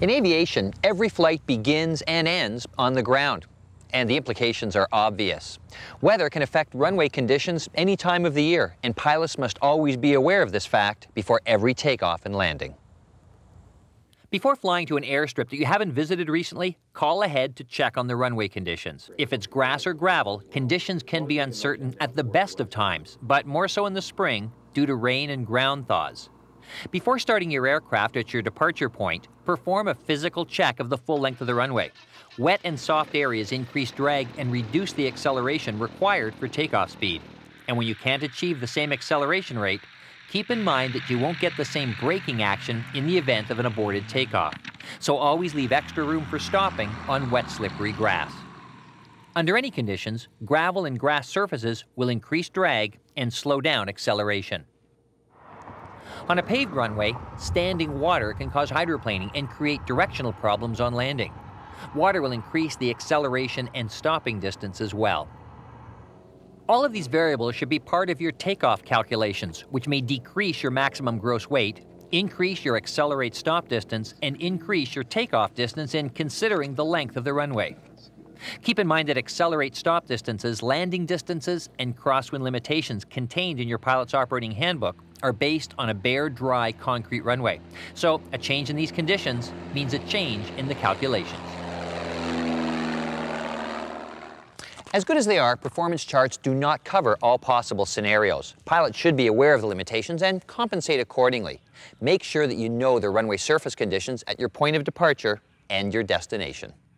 In aviation, every flight begins and ends on the ground, and the implications are obvious. Weather can affect runway conditions any time of the year, and pilots must always be aware of this fact before every takeoff and landing. Before flying to an airstrip that you haven't visited recently, call ahead to check on the runway conditions. If it's grass or gravel, conditions can be uncertain at the best of times, but more so in the spring due to rain and ground thaws. Before starting your aircraft at your departure point, perform a physical check of the full length of the runway. Wet and soft areas increase drag and reduce the acceleration required for takeoff speed. And when you can't achieve the same acceleration rate, keep in mind that you won't get the same braking action in the event of an aborted takeoff. So always leave extra room for stopping on wet, slippery grass. Under any conditions, gravel and grass surfaces will increase drag and slow down acceleration. On a paved runway, standing water can cause hydroplaning and create directional problems on landing. Water will increase the acceleration and stopping distance as well. All of these variables should be part of your takeoff calculations, which may decrease your maximum gross weight, increase your accelerate stop distance, and increase your takeoff distance in considering the length of the runway. Keep in mind that accelerate stop distances, landing distances, and crosswind limitations contained in your pilot's operating handbook are based on a bare, dry concrete runway. So a change in these conditions means a change in the calculations. As good as they are, performance charts do not cover all possible scenarios. Pilots should be aware of the limitations and compensate accordingly. Make sure that you know the runway surface conditions at your point of departure and your destination.